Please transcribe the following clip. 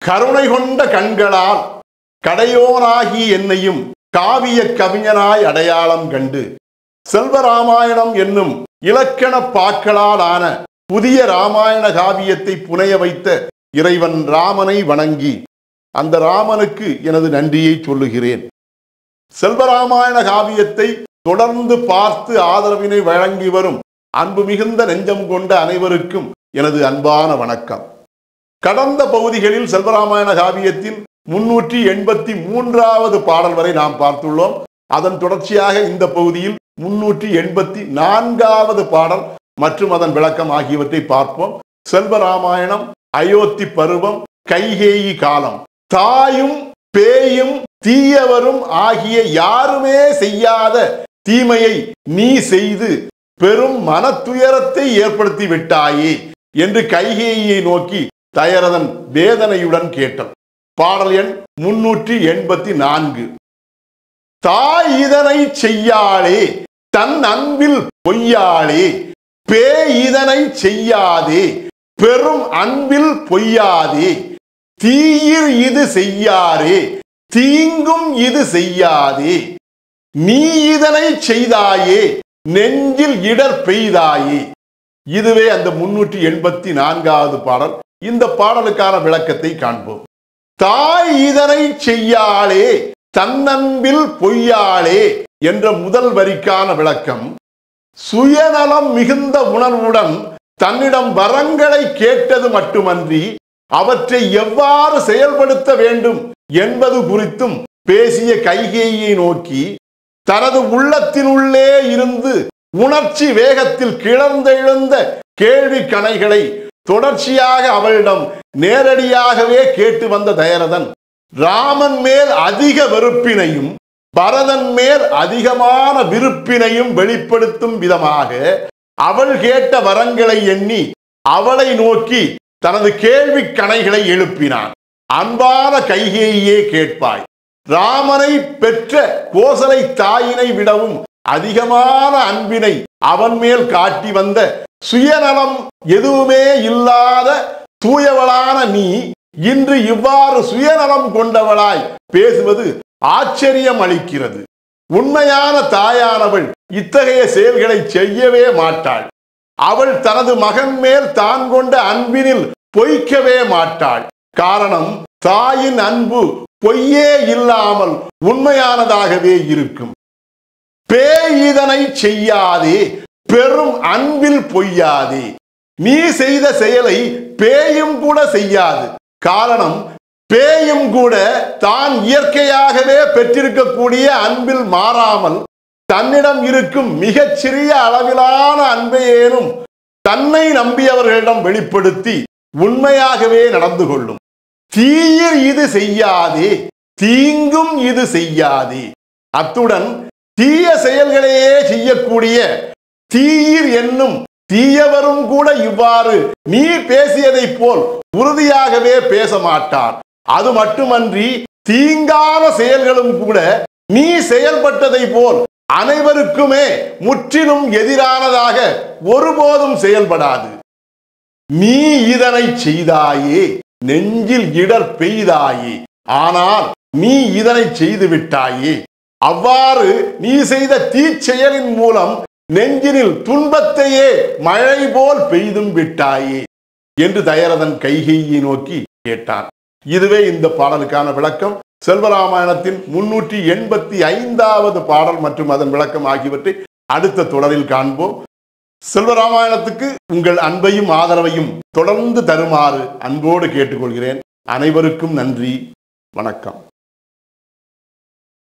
கருணை கொண்ட கண்களால் கடையோனாகி என்னையும் காவிய கவிஞனாய் அடையாளம் கண்டு செல்வராமாயணம் என்னும் இலக்கண பாக்களால் ஆன புதிய ராமாயண காவியத்தை புனைய வைத்த இறைவன் ராமனை வணங்கி அந்த ராமனுக்கு எனது நன்றியை சொல்லுகிறேன். செல்வராமாயண காவியத்தை தொடர்ந்து பார்த்து ஆதரவினை வழங்கி வரும் அன்பு மிகுந்த நெஞ்சம் கொண்ட அனைவருக்கும் எனது அன்பான வணக்கம். கடந்த பகுதிகளில் செல்வராமாயண காவியத்தின் 383வது பாடல் வரை நாம் பார்த்துள்ளோம். அதன் தொடர்ச்சியாக இந்த பகுதியில் 384வது பாடல் மற்றும் அதன் விளக்கம் ஆகியவற்றை பார்ப்போம். செல்வராமாயணம் அயோத்தி பருவம் கைகேயி காலம். தாயும் பேயும் தீயவரும் ஆகிய யாருமே செய்யாத தீமையை நீ செய்து பெரும் மனத்துயரத்தை ஏற்படுத்தி விட்டாயே என்று கைகேயியை நோக்கி தயரதன் வேதனையுடன் கேட்டான். பாடல் எண் 384. தாய் இதனை செய்யாளே தன் அன்பில் பொய்யாளே, பேய் இதனை செய்யாதே பெரும் அன்பில் பொய்யாதே, தீயிர் இது செய்யாரே தீங்கும் இது செய்யாதே, நீ இதனை செய்தாயே நெஞ்சில் இடர் பெய்தாயே. இதுவே அந்த 384வது பாடல். இந்த பாடலுக்கான விளக்கத்தை காண்போம். தாய் இதனை செய்யாளே தன்னன்பில் பொய்யாளே என்ற முதல் வரிக்கான விளக்கம், சுயநலம் மிகுந்த உணர்வுடன் தன்னிடம் வரங்களை கேட்டது மட்டுமன்றி அவற்றை எவ்வாறு செயல்படுத்த வேண்டும் என்பது குறித்தும் பேசிய கைகேயியை நோக்கி தனது உள்ளத்தினுள்ளே இருந்து உணர்ச்சி வேகத்தில் கிளர்ந்தெழுந்த கேள்வி கணைகளை தொடர்ச்சியாக அவளிடம் நேரடியாகவே கேட்டு வந்த தயரதன் ராமன் மேல் அதிக வெறுப்பினையும் பரதன் மேல் அதிகமான விருப்பினையும் வெளிப்படுத்தும் விதமாக அவள் கேட்ட வரங்களை எண்ணி அவளை நோக்கி தனது கேள்வி கணைகளை எழுப்பினான். அன்பான கைகேயியே கேட்பாய், ராமனை பெற்ற கோசலை தாயினை விடவும் அதிகமான அன்பினை அவன் மேல் காட்டி வந்த சுயநலம் எதுவுமே இல்லாத தூயவளான நீ இன்று இவ்வாறு சுயநலம் கொண்டவளாய் பேசுவது ஆச்சரியம் அளிக்கிறது. உண்மையான தாயானவள் இத்தகைய செயல்களை செய்யவே மாட்டாள். அவள் தனது மகன் மேல் தான் கொண்ட அன்பினில் பொய்க்கவே மாட்டாள். காரணம், தாயின் அன்பு பொய்யே இல்லாமல் உண்மையானதாகவே இருக்கும். பேய் இதனை செய்யாதே பெரும் அன்பில் பொய்யாதே. நீ செய்த செயலை பேயும் கூட செய்யாது. காரணம், பேயும் கூட தான் இயற்கையாகவே பெற்றிருக்கக்கூடிய அன்பில் மாறாமல் தன்னிடம் இருக்கும் மிகச்சிறிய அளவிலான அன்பையேனும் தன்னை நம்பியவர்களிடம் வெளிப்படுத்தி உண்மையாகவே நடந்து கொள்ளும். தீயிர் இது செய்யாதே தீங்கும் இது செய்யாதே. அத்துடன் தீய செயல்களையே செய்யக்கூடிய தீயிர் என்னும் தீயவரும் கூட இவ்வாறு நீ பேசியதை போல் உறுதியாகவே பேச மாட்டார். அது மட்டுமன்றி தீங்கான செயல்களும் கூட நீ செயல்பட்டதை போல் அனைவருக்குமே முற்றிலும் எதிரானதாக ஒருபோதும் செயல்படாது. நீ இதனை செய்தாயே நெஞ்சில் இடர் பெய்தாயே, ஆனால் நீ இதனை செய்து விட்டாயே. அவ்வாறு நீ செய்த தீச்செயலின் மூலம் நெஞ்சினில் துன்பத்தையே மழை போல் பெய்தும் விட்டாயே என்று தயரதன் கைகேயியை நோக்கி கேட்டான். இதுவே இந்த பாடலுக்கான விளக்கம். செல்வராமாயணத்தின் 385வது பாடல் மற்றும் அதன் விளக்கம் ஆகியவற்றை அடுத்த தொடரில் காண்போம். செல்வராமாயணத்துக்கு உங்கள் அன்பையும் ஆதரவையும் தொடர்ந்து தருமாறு அன்போடு கேட்டுக்கொள்கிறேன். அனைவருக்கும் நன்றி, வணக்கம்.